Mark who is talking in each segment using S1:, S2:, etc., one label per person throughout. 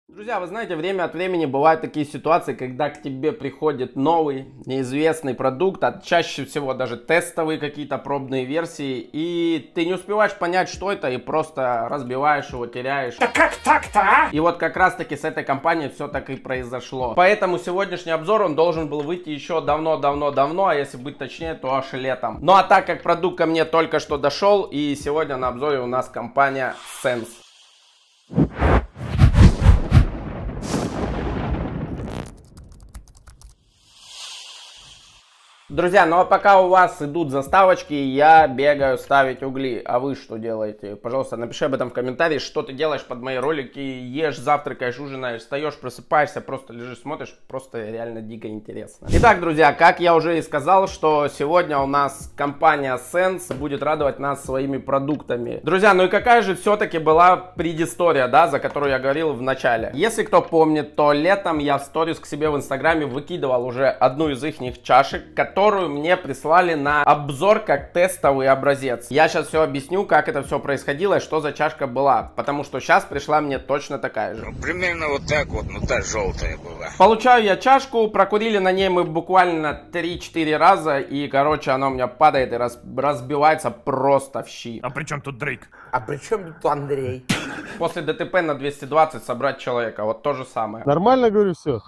S1: Друзья, вы знаете, время от времени бывают такие ситуации, когда к тебе приходит новый, неизвестный продукт, а чаще всего даже тестовые какие-то пробные версии, и ты не успеваешь понять, что это, и просто разбиваешь его, теряешь.
S2: Да как так-то, а?
S1: И вот как раз таки с этой компанией все так и произошло. Поэтому сегодняшний обзор, он должен был выйти еще давно, а если быть точнее, то аж летом. Ну а так как продукт ко мне только что дошел, и сегодня на обзоре у нас компания Sense. Друзья, ну а пока у вас идут заставочки, я бегаю ставить угли. А вы что делаете? Пожалуйста, напиши об этом в комментарии, что ты делаешь под мои ролики. Ешь, завтракаешь, ужинаешь, встаешь, просыпаешься, просто лежишь, смотришь. Просто реально дико интересно. Итак, друзья, как я уже и сказал, что сегодня у нас компания Sense будет радовать нас своими продуктами. Друзья, ну и какая же все-таки была предыстория, да, за которую я говорил в начале. Если кто помнит, то летом я в сторис к себе в инстаграме выкидывал уже одну из их чашек, которую мне прислали на обзор как тестовый образец. Я сейчас все объясню, как это все происходило и что за чашка была, потому что сейчас пришла мне точно такая же.
S3: Ну, примерно вот так вот, но та желтая была.
S1: Получаю я чашку, прокурили на ней мы буквально 3-4 раза, и, короче, она у меня падает и разбивается просто в щи.
S2: А при чем тут Дрейк?
S4: А при чем тут Андрей?
S1: После ДТП на 220 собрать человека, вот то же самое.
S5: Нормально, говорю, все.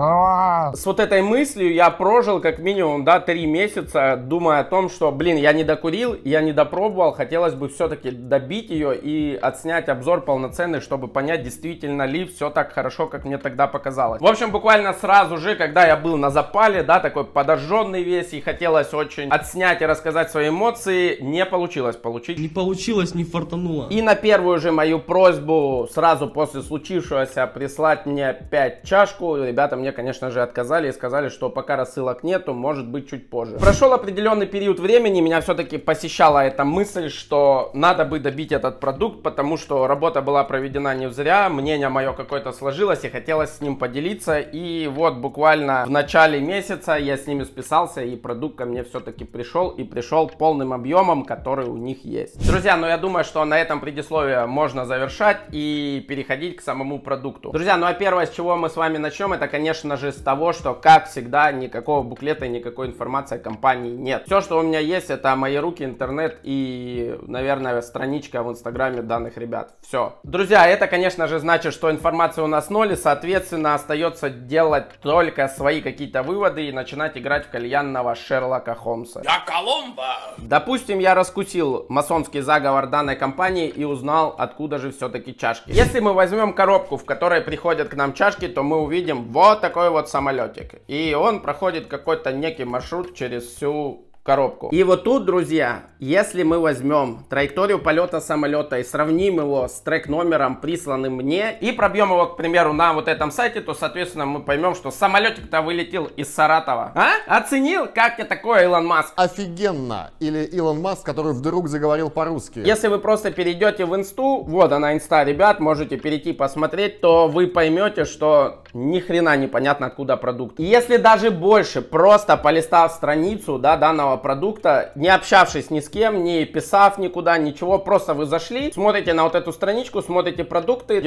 S1: С вот этой мыслью я прожил как минимум, да, 3 месяца, думая о том, что, блин, я не докурил, я не допробовал, хотелось бы все-таки добить ее и отснять обзор полноценный, чтобы понять, действительно ли все так хорошо, как мне тогда показалось. В общем, буквально сразу же, когда я был на запале, да, такой подожженный весь, и хотелось очень отснять и рассказать свои эмоции, не получилось получить.
S6: Не получилось, не фартануло.
S1: И на первую же мою просьбу, сразу после случившегося, прислать мне опять чашку, ребята мне, конечно же, отказали и сказали, что пока рассылок нету, может быть чуть позже. Прошел определенный период времени, меня все-таки посещала эта мысль, что надо бы добить этот продукт, потому что работа была проведена не зря, мнение мое какое-то сложилось и хотелось с ним поделиться. И вот буквально в начале месяца я с ними списался, и продукт ко мне все-таки пришел, и пришел полным объемом, который у них есть. Друзья, ну я думаю, что на этом предисловие можно завершать и переходить к самому продукту. Друзья, ну а первое, с чего мы с вами начнем, это, конечно же, с того, что, как всегда, никакого буклета и никакой информации о компании нет. Все, что у меня есть, это мои руки, интернет и, наверное, страничка в инстаграме данных ребят. Все. Друзья, это, конечно же, значит, что информации у нас ноль, и, соответственно, остается делать только свои какие-то выводы и начинать играть в кальянного Шерлока Холмса.
S3: Я Колумба!
S1: Допустим, я раскусил масонский заговор данной компании и узнал, откуда же все-таки чашки. Если мы возьмем коробку, в которой приходят к нам чашки, то мы увидим вот такой вот самолетик. И он проходит какой-то некий маршрут через всю коробку. И вот тут, друзья, если мы возьмем траекторию полета самолета и сравним его с трек-номером, присланным мне, и пробьем его, к примеру, на вот этом сайте, то, соответственно, мы поймем, что самолетик-то вылетел из Саратова. А? Оценил? Как тебе такое, Илон Маск?
S4: Офигенно! Или Илон Маск, который вдруг заговорил по-русски.
S1: Если вы просто перейдете в инсту, вот она инста, ребят, можете перейти посмотреть, то вы поймете, что ни хрена непонятно, откуда продукт. И если даже больше, просто полистав страницу, да, данного продукта, не общавшись ни с кем, не писав никуда, ничего, просто вы зашли, смотрите на вот эту страничку, смотрите продукты,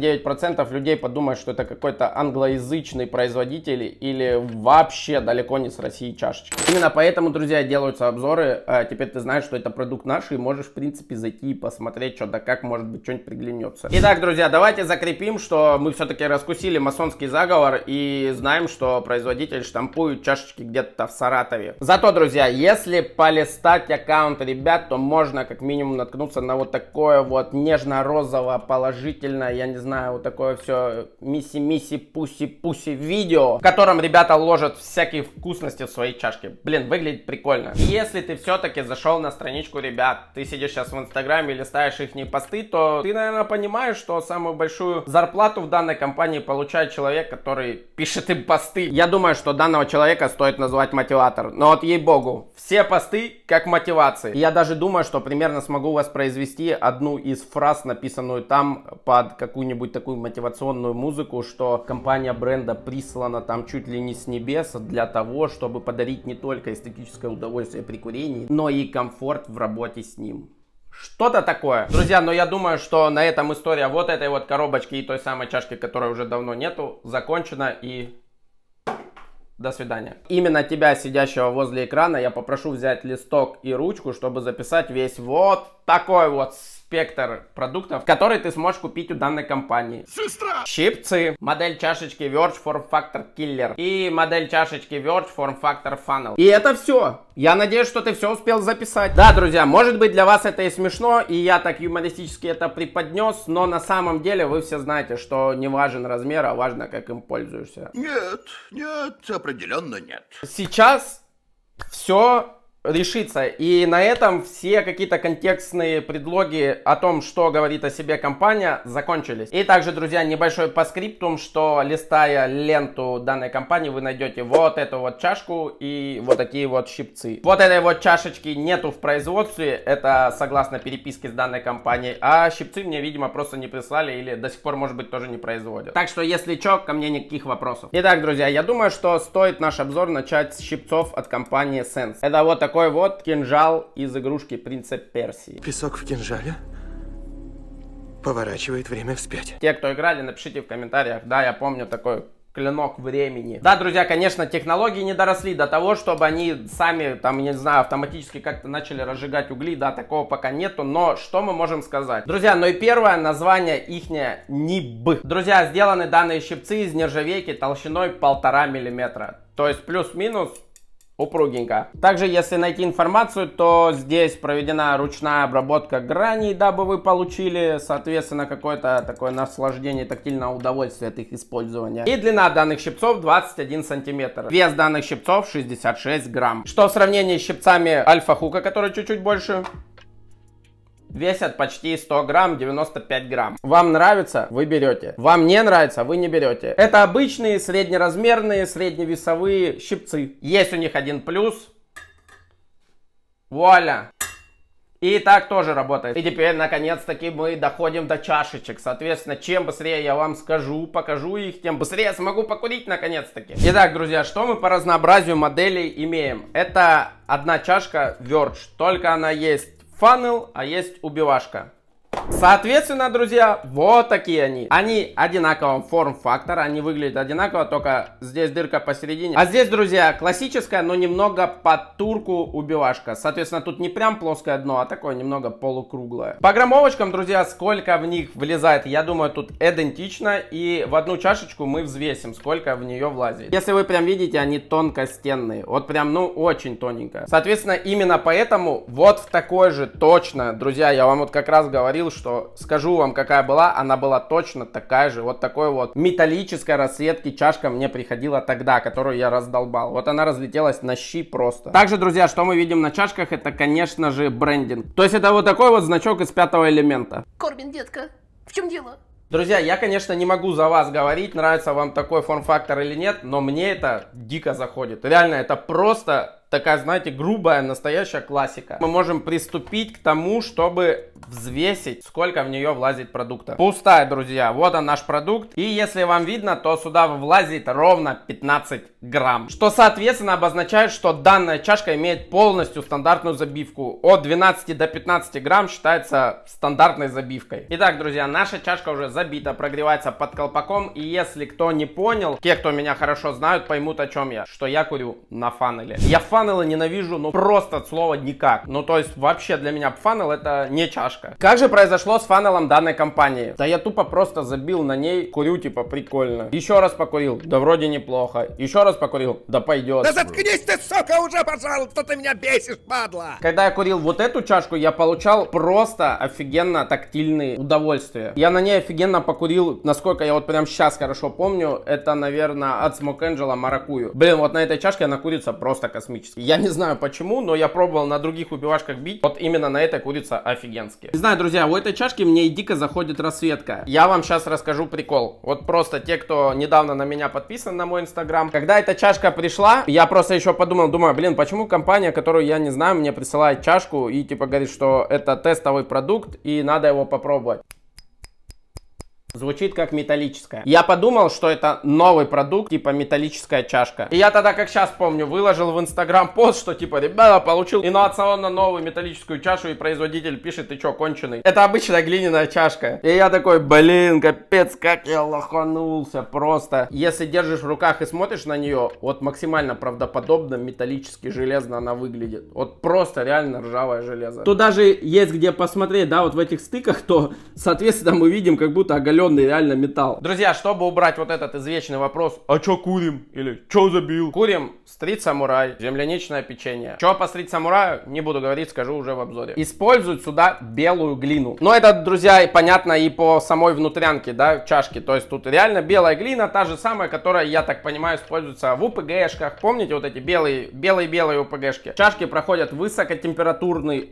S1: 99% людей подумают, что это какой-то англоязычный производитель или вообще далеко не с России чашечка. Именно поэтому, друзья, делаются обзоры. Теперь ты знаешь, что это продукт наш, и можешь, в принципе, зайти и посмотреть, что да как, может быть, что-нибудь приглянется. Итак, друзья, давайте закрепим, что мы все-таки раскусили масонский заговор и знаем, что производитель штампует чашечки где-то в Саратове. Зато, друзья, если полистать аккаунт ребят, то можно как минимум наткнуться на вот такое вот нежно-розовое, положительное, я не знаю, вот такое все миси-миси, пуси-пуси видео, в котором ребята ложат всякие вкусности в свои чашки. Блин, выглядит прикольно. И если ты все-таки зашел на страничку ребят, ты сидишь сейчас в инстаграме и листаешь их посты, то ты, наверное, понимаешь, что самую большую зарплату в данной компании получает человек, который пишет им посты. Я думаю, что данного человека стоит назвать мотиватор. Но вот ей-богу, все посты как мотивации. И я даже думаю, что примерно смогу воспроизвести одну из фраз, написанную там под какую-нибудь такую мотивационную музыку, что компания бренда прислана там чуть ли не с небес для того, чтобы подарить не только эстетическое удовольствие при курении, но и комфорт в работе с ним. Что-то такое. Друзья, но я думаю, что на этом история вот этой вот коробочки и той самой чашки, которой уже давно нету, закончена. И до свидания. Именно тебя, сидящего возле экрана, я попрошу взять листок и ручку, чтобы записать весь вот такой вот спектр продуктов, которые ты сможешь купить у данной компании.
S2: Сестра!
S1: Щипцы, модель чашечки Verge Form Factor Killer и модель чашечки Verge Form Factor Funnel. И это все. Я надеюсь, что ты все успел записать. Да, друзья, может быть для вас это и смешно, и я так юмористически это преподнес, но на самом деле вы все знаете, что не важен размер, а важно, как им пользуешься.
S2: Нет, определенно нет.
S1: Сейчас все решится. И на этом все какие-то контекстные предлоги о том, что говорит о себе компания, закончились. И также, друзья, небольшой паскриптум, что листая ленту данной компании, вы найдете вот эту вот чашку и вот такие вот щипцы. Вот этой вот чашечки нету в производстве, это согласно переписке с данной компанией, а щипцы мне, видимо, просто не прислали или до сих пор, может быть, тоже не производят. Так что, если чё, ко мне никаких вопросов. Итак, друзья, я думаю, что стоит наш обзор начать с щипцов от компании Sense. Это вот такой вот кинжал из игрушки Принца Персии.
S5: Песок в кинжале поворачивает время вспять.
S1: Те, кто играли, напишите в комментариях. Да, я помню такой клинок времени. Да, друзья, конечно, технологии не доросли до того, чтобы они сами, там, не знаю, автоматически как-то начали разжигать угли. Да, такого пока нету. Но что мы можем сказать? Друзья, ну и первое название ихнее НИБ. Друзья, сделаны данные щипцы из нержавейки толщиной 1,5 мм. То есть плюс-минус упругенько. Также, если найти информацию, то здесь проведена ручная обработка граней, дабы вы получили, соответственно, какое-то такое наслаждение, тактильное удовольствие от их использования. И длина данных щипцов 21 сантиметр. Вес данных щипцов 66 грамм. Что в сравнении с щипцами Альфа-Хука, которые чуть-чуть больше, весят почти 100 грамм, 95 грамм. Вам нравится? Вы берете. Вам не нравится? Вы не берете. Это обычные среднеразмерные, средневесовые щипцы. Есть у них один плюс. Вуаля. И так тоже работает. И теперь, наконец-таки, мы доходим до чашечек. Соответственно, чем быстрее я вам скажу, покажу их, тем быстрее я смогу покурить, наконец-таки. Итак, друзья, что мы по разнообразию моделей имеем? Это одна чашка Verge. Только она есть Funnel, а есть убивашка. Соответственно, друзья, вот такие они. Они одинакового форм-фактора, они выглядят одинаково, только здесь дырка посередине. А здесь, друзья, классическая, но немного под турку убивашка. Соответственно, тут не прям плоское дно, а такое немного полукруглое. По граммовочкам, друзья, сколько в них влезает, я думаю, тут идентично. И в одну чашечку мы взвесим, сколько в нее влазит. Если вы прям видите, они тонкостенные. Вот прям, ну, очень тоненько. Соответственно, именно поэтому вот в такой же точно, друзья, я вам вот как раз говорил, что скажу вам, какая была, она была точно такая же, вот такой вот металлической расцветки чашка мне приходила тогда, которую я раздолбал. Вот она разлетелась на щи просто. Также, друзья, что мы видим на чашках, это, конечно же, брендинг. То есть это вот такой вот значок из 5-го элемента.
S7: Корбин, детка, в чем дело?
S1: Друзья, я, конечно, не могу за вас говорить, нравится вам такой форм-фактор или нет, но мне это дико заходит. Реально, это просто такая, знаете, грубая, настоящая классика. Мы можем приступить к тому, чтобы взвесить, сколько в нее влазит продукта. Пустая, друзья, вот он наш продукт. И если вам видно, то сюда влазит ровно 15 грамм. Что, соответственно, обозначает, что данная чашка имеет полностью стандартную забивку. От 12 до 15 грамм считается стандартной забивкой. Итак, друзья, наша чашка уже забита, прогревается под колпаком. И если кто не понял, те, кто меня хорошо знают, поймут, о чем я. Что я курю на фанеле. Я фанелы ненавижу, ну просто от слова никак. Ну то есть вообще для меня фанел это не чашка. Как же произошло с фанелом данной компании? Да я тупо просто забил на ней, курю типа прикольно. Еще раз покурил, да вроде неплохо. Еще раз покурил, да пойдет.
S5: Да заткнись ты, сука, уже, пожалуйста, ты меня бесишь, падла!
S1: Когда я курил вот эту чашку, я получал просто офигенно тактильные удовольствия. Я на ней офигенно покурил, насколько я вот прям сейчас хорошо помню, это, наверное, от Smoke Angel маракую. Блин, вот на этой чашке она курится просто космически. Я не знаю почему, но я пробовал на других убивашках бить, вот именно на этой курится офигенски. Не знаю, друзья, у этой чашки мне и дико заходит расцветка. Я вам сейчас расскажу прикол. Вот просто те, кто недавно на меня подписан на мой инстаграм. Когда эта чашка пришла, я просто еще подумал, думаю, блин, почему компания, которую я не знаю, мне присылает чашку и типа говорит, что это тестовый продукт и надо его попробовать. Звучит как металлическая. Я подумал, что это новый продукт, типа металлическая чашка. И я тогда, как сейчас помню, выложил в Инстаграм пост, что типа, ребята, получил инновационно новую металлическую чашу, и производитель пишет: ты чё, конченый? Это обычная глиняная чашка. И я такой: блин, капец, как я лоханулся просто. Если держишь в руках и смотришь на нее, вот максимально правдоподобно, металлически, железно она выглядит. Вот просто реально ржавое железо. Тут даже есть где посмотреть, да, вот в этих стыках, то, соответственно, мы видим как будто оголенный реально металл. Друзья, чтобы убрать вот этот извечный вопрос: а чё курим? Или чё забил? Курим стрит самурай, земляничное печенье. Чё по стрит самураю? Не буду говорить, скажу уже в обзоре. Используют сюда белую глину. Но это, друзья, понятно и по самой внутрянке, да, чашки. То есть тут реально белая глина, та же самая, которая, я так понимаю, используется в УПГшках. Помните вот эти белые УПГшки? Чашки проходят высокотемпературный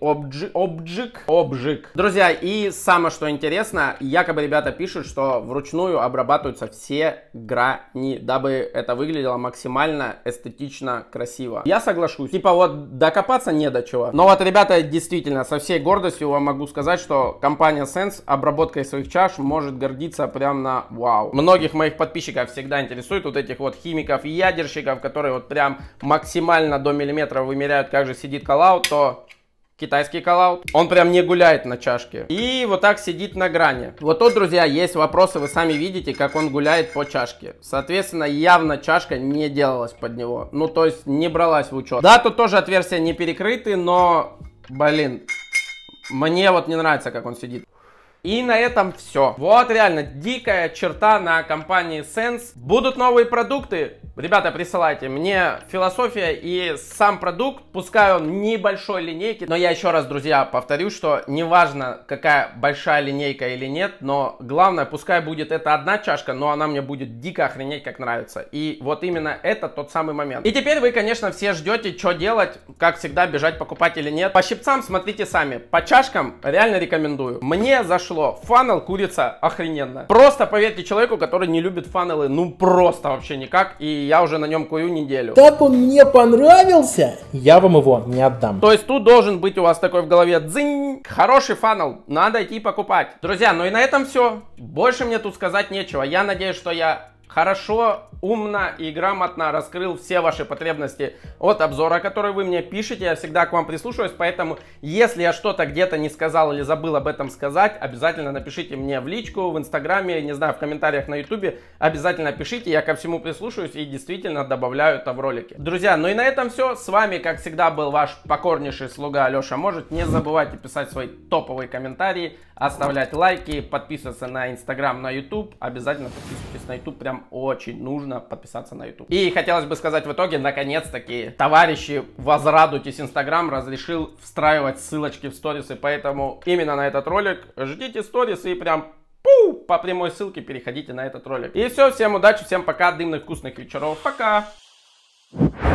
S1: обжиг. Друзья, и самое что интересно, якобы ребята пишут, что вручную обрабатываются все грани, дабы это выглядело максимально эстетично, красиво. Я соглашусь. Типа вот докопаться не до чего. Но вот, ребята, действительно, со всей гордостью вам могу сказать, что компания Sense обработкой своих чаш может гордиться прям на вау. Многих моих подписчиков всегда интересует вот этих вот химиков и ядерщиков, которые вот прям максимально до миллиметра вымеряют, как же сидит коллаут, то китайский коллаут, он прям не гуляет на чашке. И вот так сидит на грани. Вот тут, друзья, есть вопросы, вы сами видите, как он гуляет по чашке. Соответственно, явно чашка не делалась под него. Ну, то есть, не бралась в учет. Да, тут тоже отверстия не перекрыты, но, блин, мне вот не нравится, как он сидит. И на этом все. Вот реально дикая черта на компании Sense. Будут новые продукты. Ребята, присылайте мне философия и сам продукт. Пускай он небольшой линейки. Но я еще раз, друзья, повторю, что неважно, какая большая линейка или нет. Но главное, пускай будет это одна чашка, но она мне будет дико охренеть как нравится. И вот именно это тот самый момент. И теперь вы, конечно, все ждете, что делать. Как всегда, бежать покупать или нет. По щипцам смотрите сами. По чашкам реально рекомендую. Мне зашло. Фанел курица охрененно. Просто поверьте человеку, который не любит фанелы, ну просто вообще никак. И я уже на нем курю неделю.
S8: Так он мне понравился, я вам его не отдам.
S1: То есть тут должен быть у вас такой в голове дзынь. Хороший фанел, надо идти покупать. Друзья, ну и на этом все. Больше мне тут сказать нечего. Я надеюсь, что я хорошо, умно и грамотно раскрыл все ваши потребности от обзора, который вы мне пишете. Я всегда к вам прислушиваюсь, поэтому если я что-то где-то не сказал или забыл об этом сказать, обязательно напишите мне в личку, в Инстаграме, не знаю, в комментариях на Ютубе. Обязательно пишите, я ко всему прислушиваюсь и действительно добавляю это в ролики. Друзья, ну и на этом все. С вами, как всегда, был ваш покорнейший слуга Леша Может. Не забывайте писать свои топовые комментарии, оставлять лайки, подписываться на Инстаграм, на Ютуб. Обязательно подписывайтесь на Ютуб, прям очень нужно подписаться на YouTube. И хотелось бы сказать в итоге, наконец-таки, товарищи, возрадуйтесь, Инстаграм разрешил встраивать ссылочки в сторисы, поэтому именно на этот ролик ждите сторисы и прям по прямой ссылке переходите на этот ролик. И все, всем удачи, всем пока, дымных вкусных вечеров, пока!